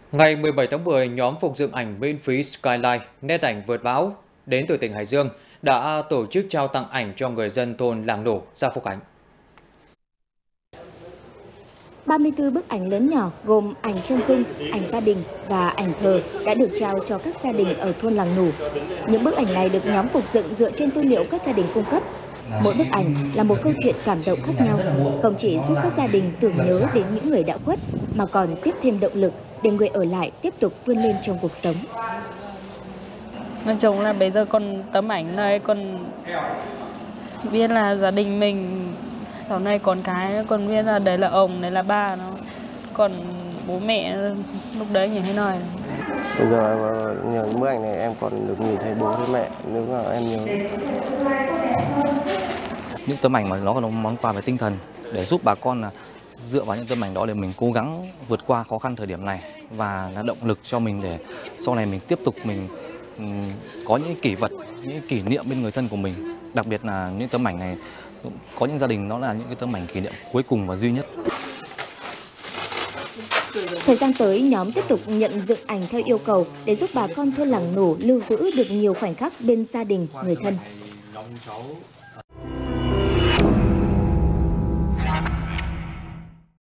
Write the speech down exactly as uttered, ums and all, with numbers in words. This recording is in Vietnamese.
Ngày mười bảy tháng mười, nhóm phục dựng ảnh miễn phí Skyline nét ảnh vượt bão đến từ tỉnh Hải Dương đã tổ chức trao tặng ảnh cho người dân thôn Làng Nổ, xã Phúc Khánh. ba mươi tư bức ảnh lớn nhỏ gồm ảnh chân dung, ảnh gia đình và ảnh thờ đã được trao cho các gia đình ở thôn Làng Nổ. Những bức ảnh này được nhóm phục dựng dựa trên tư liệu các gia đình cung cấp. Mỗi bức ảnh là một câu chuyện cảm động khác nhau, không chỉ giúp các gia đình tưởng nhớ đến những người đã khuất, mà còn tiếp thêm động lực để người ở lại tiếp tục vươn lên trong cuộc sống. Nói chung là bây giờ còn tấm ảnh này còn biết là gia đình mình, sau này con cái còn biết là đấy là ông, đấy là ba nó, còn bố mẹ lúc đấy như thế này. Bây giờ nhờ những bức ảnh này em còn được nhìn thấy bố với mẹ, nếu mà em nhớ. Những tấm ảnh mà nó còn là món quà về tinh thần để giúp bà con là dựa vào những tấm ảnh đó để mình cố gắng vượt qua khó khăn thời điểm này, và là động lực cho mình để sau này mình tiếp tục mình um, có những kỷ vật, những kỷ niệm bên người thân của mình. Đặc biệt là những tấm ảnh này có những gia đình nó là những cái tấm ảnh kỷ niệm cuối cùng và duy nhất. Thời gian tới, nhóm tiếp tục nhận dựng ảnh theo yêu cầu để giúp bà con thôn Làng Nổ lưu giữ được nhiều khoảnh khắc bên gia đình, người thân.